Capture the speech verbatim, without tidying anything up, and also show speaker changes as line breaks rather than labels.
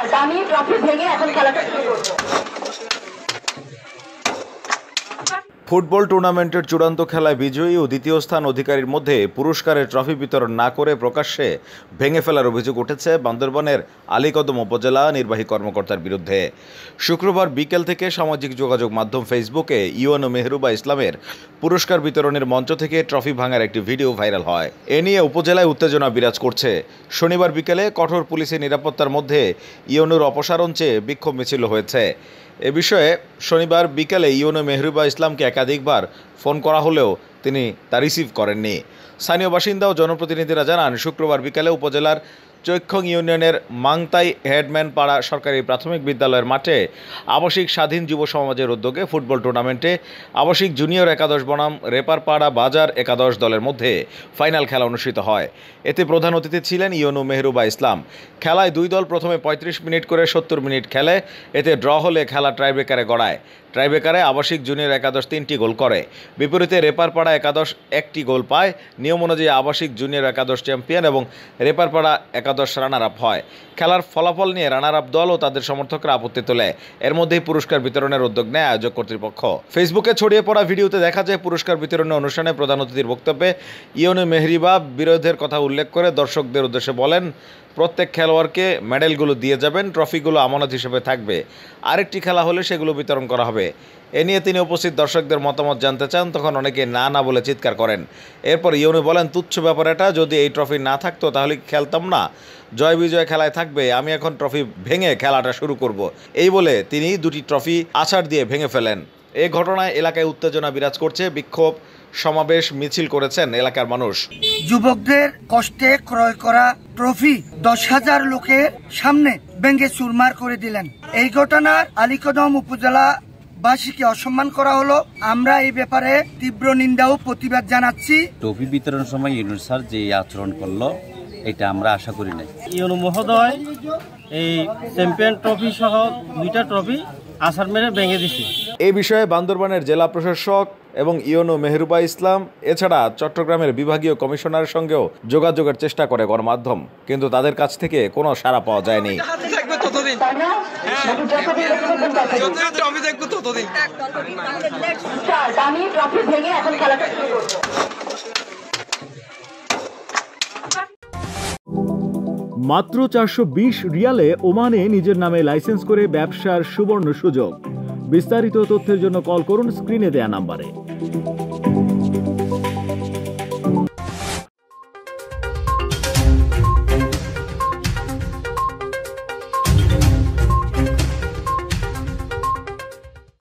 দামি ট্রফি ভেঙে এখন খেলাটা শুরু করব।
ফুটবল টুর্নামেন্টের চূড়ান্ত খেলায় বিজয়ী ও দ্বিতীয় স্থান অধিকারীর মধ্যে পুরস্কারের ট্রফি বিতরণ না করে প্রকাশ্যে ভেঙে ফেলার অভিযোগ উঠেছে বান্দরবানের আলীকদম উপজেলা নির্বাহী কর্মকর্তার বিরুদ্ধে। শুক্রবার বিকেল থেকে সামাজিক যোগাযোগ মাধ্যম ফেসবুকে ইউএনও মেহরুবা ইসলামের পুরস্কার বিতরণের মঞ্চ থেকে ট্রফি ভাঙার একটি ভিডিও ভাইরাল হয়। এ নিয়ে উপজেলায় উত্তেজনা বিরাজ করছে। শনিবার বিকেলে কঠোর পুলিশের নিরাপত্তার মধ্যে ইউএনওর অপসারণ চেয়ে বিক্ষোভ মিছিল হয়েছে। এ বিষয়ে শনিবার বিকেলে ইউএনও মেহরুবা ইসলামকে একাধিকবার ফোন করা হলেও তিনি তা রিসিভ করেননি। স্থানীয় বাসিন্দা ও জনপ্রতিনিধিরা জানান, শুক্রবার বিকেলে উপজেলার চৈক্ষং ইউনিয়নের মাংতাই হেডম্যান পাড়া সরকারি প্রাথমিক বিদ্যালয়ের মাঠে আবাসিক স্বাধীন যুব সমাজের উদ্যোগে ফুটবল টুর্নামেন্টে আবাসিক জুনিয়র একাদশ বনাম রেপারপাড়া বাজার একাদশ দলের মধ্যে ফাইনাল খেলা অনুষ্ঠিত হয়। এতে প্রধান অতিথি ছিলেন ইউএনও মেহরুবা ইসলাম। খেলায় দুই দল প্রথমে পঁয়ত্রিশ মিনিট করে সত্তর মিনিট খেলে। এতে ড্র হলে খেলা ট্রাইব্রেকারে গড়ায়। ট্রাইব্রেকারে আবাসিক জুনিয়র একাদশ তিনটি গোল করে। বিপরীতে রেপারপাড়া একাদশ একটি গোল পায়। নিয়ম অনুযায়ী আবাসিক জুনিয়র একাদশ চ্যাম্পিয়ন এবং রেপারপাড়া একাদশ রানার আপ হয়। খেলার ফলাফল নিয়ে রানার আপ দল ও তাদের সমর্থকরা আপত্তি তোলে। এর মধ্যেই পুরস্কার বিতরণের উদ্যোগ নেয় আয়োজক কর্তৃপক্ষ। ফেসবুকে ছড়িয়ে পড়া ভিডিওতে দেখা যায় পুরস্কার বিতরণের অনুষ্ঠানে প্রধান অতিথির বক্তব্যে ইউএনও মেহরিবা বিরোধের কথা উল্লেখ করে দর্শকদের উদ্দেশ্যে বলেন, প্রত্যেক খেলোয়াড়কে মেডেলগুলো দিয়ে যাবেন, ট্রফিগুলো আমানত হিসেবে থাকবে। আরেকটি খেলা হলে সেগুলো বিতরণ করা হবে। এ নিয়ে তিনি উপস্থিত দর্শকদের মতামত জানতে চান, তখন অনেকে না না বলে চিৎকার করেন। এরপর ইউএনও বলেন, তুচ্ছ ব্যাপার এটা, যদি এই ট্রফি না থাকতো তাহলে খেলতাম না, জয় বিজয় খেলায় থাকবে, আমি এখন ট্রফি ভেঙে খেলাটা শুরু করব। এই বলে তিনি দুটি ট্রফি আছাড় দিয়ে ভেঙে ফেলেন। এই ঘটনায় এলাকায় উত্তেজনা বিরাজ করছে। বিক্ষোভ সমাবেশ মিছিল করেছেন এলাকার মানুষ।
যুবকদের কষ্টে ক্রয় করা ট্রফি দশ হাজার লোকের সামনে ভেঙে চুরমার করে দিলেন। এই ঘটনার আলীকদম উপজেলা বাসীকে অসম্মান করা হলো। আমরা এই ব্যাপারে তীব্র নিন্দা ও প্রতিবাদ জানাচ্ছি।
ট্রফি বিতরণের সময় ইউনুস স্যার যে আচরণ করলো, এটা আমরা আশা করি নাই।
ইউনু মহোদয় এই চ্যাম্পিয়ন ট্রফি সহ দুইটা ট্রফি আছাড় মেরে ভেঙে দিছে।
এই বিষয়ে বান্দরবানের জেলা প্রশাসক এবং ইউএনও মেহরুবা ইসলাম এছাড়া চট্টগ্রামের বিভাগীয় কমিশনারের সঙ্গেও যোগাযোগের চেষ্টা করে গণমাধ্যম, কিন্তু তাদের কাছ থেকে কোনো সাড়া পাওয়া যায়নি।
মাত্র চারশো বিশ রিয়ালে ওমানে নিজের নামে লাইসেন্স করে ব্যবসার সুবর্ণ সুযোগ। বিস্তারিত তথ্যের জন্য কল করুন স্ক্রিনে দেয়া নাম্বারে।